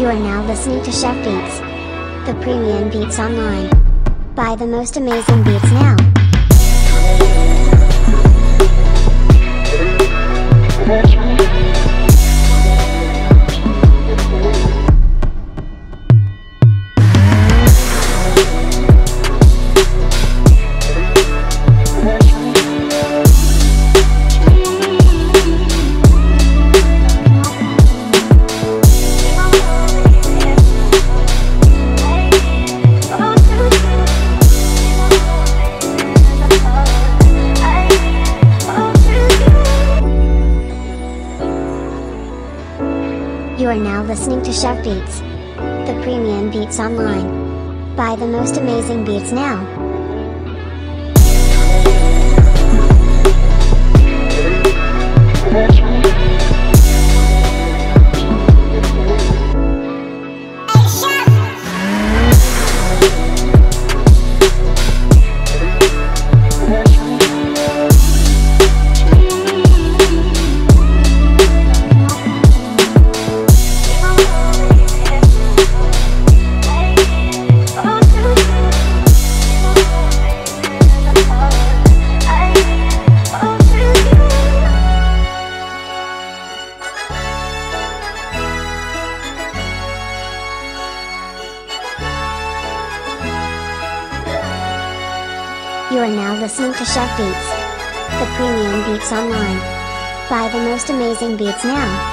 You are now listening to Shevv Beats, the premium beats online. Buy the most amazing beats now. You are now listening to Shevv Beats, the premium beats online. Buy the most amazing beats now. You are now listening to Shevv Beats, the premium beats online. Buy the most amazing beats now.